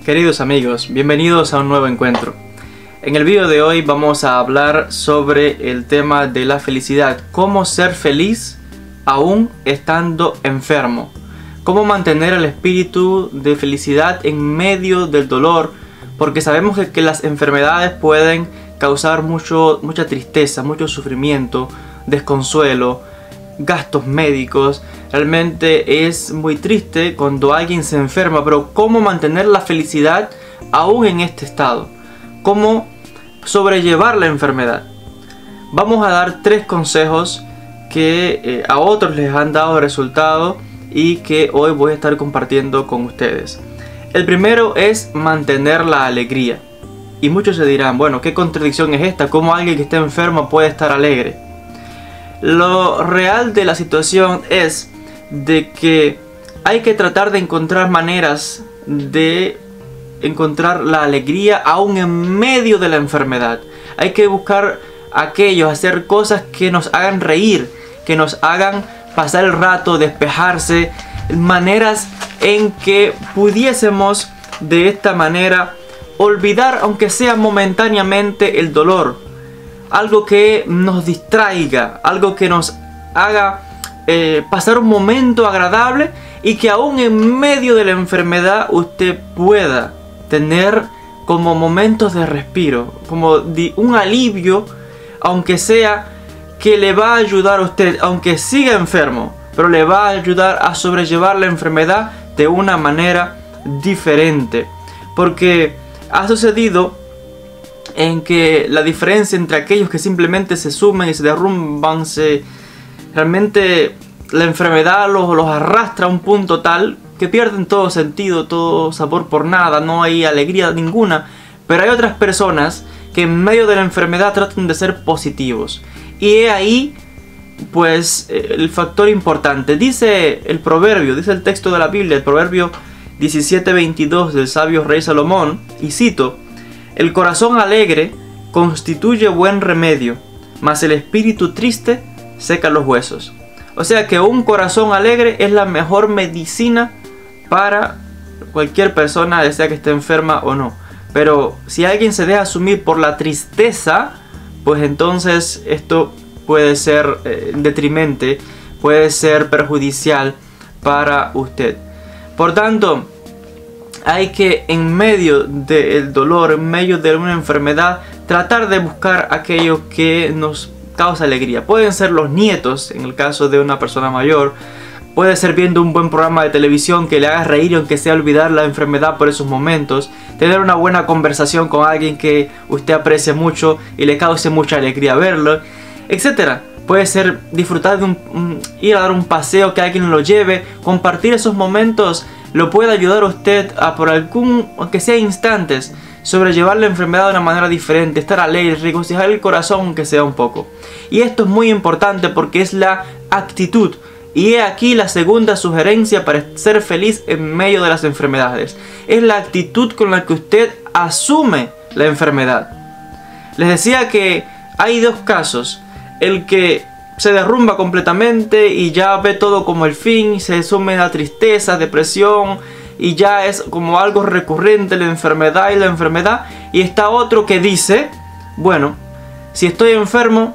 Queridos amigos, bienvenidos a un nuevo encuentro. En el video de hoy vamos a hablar sobre el tema de la felicidad. Cómo ser feliz aún estando enfermo. Cómo mantener el espíritu de felicidad en medio del dolor. Porque sabemos que las enfermedades pueden causar mucha tristeza, mucho sufrimiento, desconsuelo, gastos médicos. Realmente es muy triste cuando alguien se enferma, pero ¿cómo mantener la felicidad aún en este estado? ¿Cómo sobrellevar la enfermedad? Vamos a dar 3 consejos que a otros les han dado resultado y que hoy voy a estar compartiendo con ustedes. El primero es mantener la alegría. Y muchos se dirán, bueno, ¿qué contradicción es esta? ¿Cómo alguien que está enfermo puede estar alegre? Lo real de la situación es de que hay que tratar de encontrar maneras de encontrar la alegría aún en medio de la enfermedad. Hay que buscar hacer cosas que nos hagan reír, que nos hagan pasar el rato, despejarse, maneras en que pudiésemos de esta manera olvidar, aunque sea momentáneamente, el dolor. Algo que nos distraiga, algo que nos haga pasar un momento agradable y que aún en medio de la enfermedad usted pueda tener como momentos de respiro, como un alivio, aunque sea que le va a ayudar a usted, aunque siga enfermo, pero le va a ayudar a sobrellevar la enfermedad de una manera diferente. Porque ha sucedido en que la diferencia entre aquellos que simplemente se sumen y se derrumban, realmente la enfermedad los arrastra a un punto tal que pierden todo sentido, todo sabor por nada, no hay alegría ninguna. Pero hay otras personas que en medio de la enfermedad tratan de ser positivos. Y he ahí pues el factor importante. Dice el proverbio, dice el texto de la Biblia, el proverbio 17:22 del sabio rey Salomón, y cito: el corazón alegre constituye buen remedio, mas el espíritu triste seca los huesos. O sea que un corazón alegre es la mejor medicina para cualquier persona, ya sea que esté enferma o no. Pero si alguien se deja sumir por la tristeza, pues entonces esto puede ser detrimente, puede ser perjudicial para usted. Por tanto, hay que, en medio del dolor, en medio de una enfermedad, tratar de buscar aquello que nos causa alegría. Pueden ser los nietos, en el caso de una persona mayor. Puede ser viendo un buen programa de televisión que le haga reír, aunque sea olvidar la enfermedad por esos momentos. Tener una buena conversación con alguien que usted aprecia mucho y le cause mucha alegría verlo, etc. Puede ser disfrutar de ir a dar un paseo, que alguien lo lleve. Compartir esos momentos lo puede ayudar a usted a, por aunque sea instantes, sobrellevar la enfermedad de una manera diferente, estar alegre, regocijar el corazón aunque sea un poco. Y esto es muy importante porque es la actitud. Y he aquí la segunda sugerencia para ser feliz en medio de las enfermedades. Es la actitud con la que usted asume la enfermedad. Les decía que hay 2 casos. El que se derrumba completamente y ya ve todo como el fin, se sume a tristeza, depresión, y ya es como algo recurrente la enfermedad y la enfermedad. Y está otro que dice, bueno, si estoy enfermo,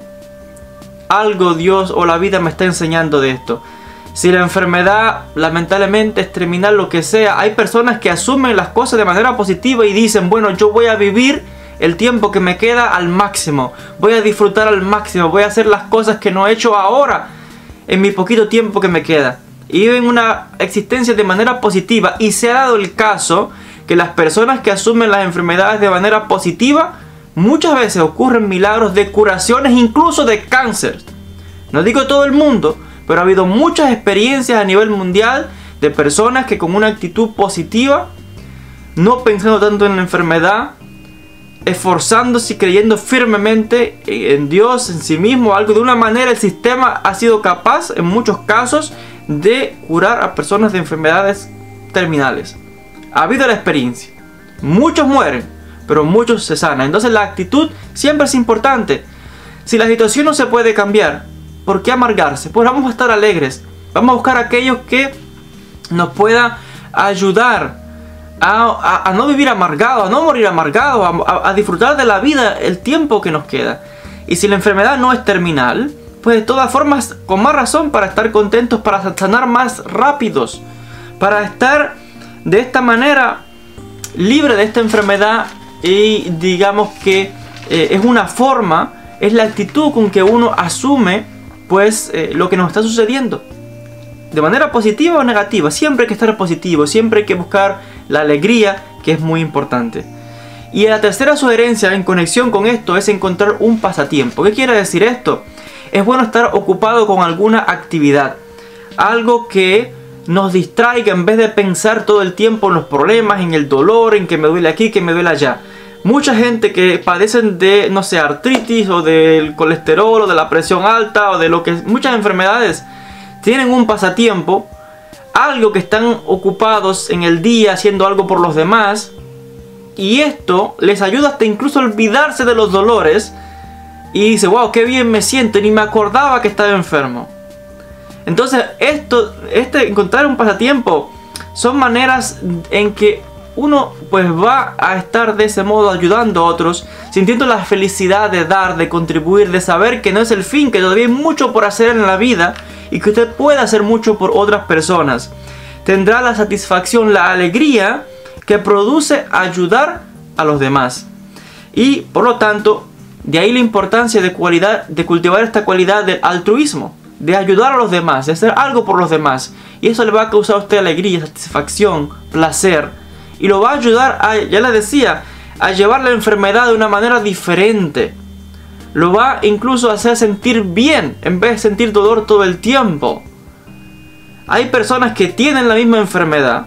algo Dios o la vida me está enseñando de esto. Si la enfermedad lamentablemente es terminal, lo que sea, hay personas que asumen las cosas de manera positiva y dicen, bueno, yo voy a vivir el tiempo que me queda al máximo, voy a disfrutar al máximo, voy a hacer las cosas que no he hecho ahora en mi poquito tiempo que me queda. Y viven una existencia de manera positiva. Y se ha dado el caso que las personas que asumen las enfermedades de manera positiva, muchas veces ocurren milagros de curaciones, incluso de cáncer. No digo todo el mundo, pero ha habido muchas experiencias a nivel mundial de personas que con una actitud positiva, no pensando tanto en la enfermedad, esforzándose y creyendo firmemente en Dios, en sí mismo, algo de una manera el sistema ha sido capaz en muchos casos de curar a personas de enfermedades terminales. Ha habido la experiencia. Muchos mueren, pero muchos se sanan. Entonces la actitud siempre es importante. Si la situación no se puede cambiar, ¿por qué amargarse? Pues vamos a estar alegres. Vamos a buscar aquellos que nos puedan ayudar a no vivir amargado, a no morir amargado, a disfrutar de la vida el tiempo que nos queda. Y si la enfermedad no es terminal, pues de todas formas, con más razón para estar contentos, para sanar más rápidos, para estar de esta manera libre de esta enfermedad. Y digamos que es una forma, es la actitud con que uno asume pues lo que nos está sucediendo. De manera positiva o negativa, siempre hay que estar positivo, siempre hay que buscar la alegría, que es muy importante. Y la tercera sugerencia en conexión con esto es encontrar un pasatiempo. ¿Qué quiere decir esto? Es bueno estar ocupado con alguna actividad, algo que nos distraiga en vez de pensar todo el tiempo en los problemas, en el dolor, en que me duele aquí, que me duele allá. Mucha gente que padecen de, no sé, artritis o del colesterol o de la presión alta o de lo que muchas enfermedades, tienen un pasatiempo, algo que están ocupados en el día haciendo algo por los demás, y esto les ayuda hasta incluso a olvidarse de los dolores y dice, wow, qué bien me siento, ni me acordaba que estaba enfermo. Entonces encontrar un pasatiempo son maneras en que uno pues va a estar de ese modo ayudando a otros, sintiendo la felicidad de dar, de contribuir, de saber que no es el fin, que todavía hay mucho por hacer en la vida y que usted puede hacer mucho por otras personas. Tendrá la satisfacción, la alegría que produce ayudar a los demás. Y por lo tanto, de ahí la importancia de cultivar esta cualidad del altruismo, de ayudar a los demás, de hacer algo por los demás. Y eso le va a causar a usted alegría, satisfacción, placer. Y lo va a ayudar a, ya le decía, a llevar la enfermedad de una manera diferente. Lo va incluso a hacer sentir bien en vez de sentir dolor todo el tiempo. Hay personas que tienen la misma enfermedad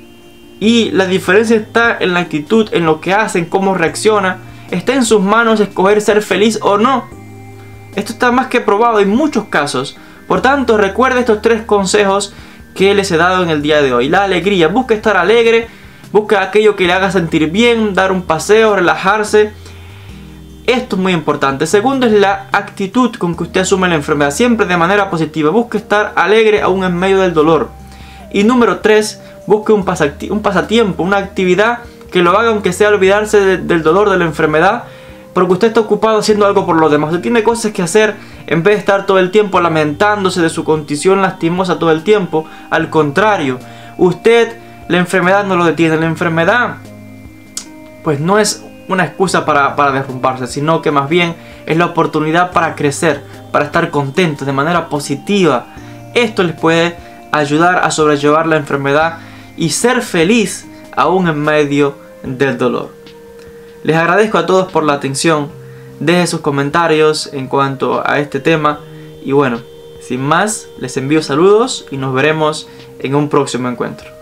y la diferencia está en la actitud, en lo que hacen, cómo reacciona. Está en sus manos escoger ser feliz o no. Esto está más que probado en muchos casos. Por tanto, recuerde estos 3 consejos que les he dado en el día de hoy. La alegría, busque estar alegre, busque aquello que le haga sentir bien, dar un paseo, relajarse. Esto es muy importante. Segundo es la actitud con que usted asume la enfermedad, siempre de manera positiva. Busque estar alegre aún en medio del dolor. Y número 3, busque un pasatiempo, una actividad que lo haga aunque sea olvidarse del dolor de la enfermedad, porque usted está ocupado haciendo algo por los demás. Usted tiene cosas que hacer en vez de estar todo el tiempo lamentándose de su condición lastimosa todo el tiempo. Al contrario, la enfermedad no lo detiene. La enfermedad pues no es una excusa para derrumbarse, sino que más bien es la oportunidad para crecer, para estar contentos de manera positiva. Esto les puede ayudar a sobrellevar la enfermedad y ser feliz aún en medio del dolor. Les agradezco a todos por la atención. Dejen sus comentarios en cuanto a este tema. Y bueno, sin más, les envío saludos y nos veremos en un próximo encuentro.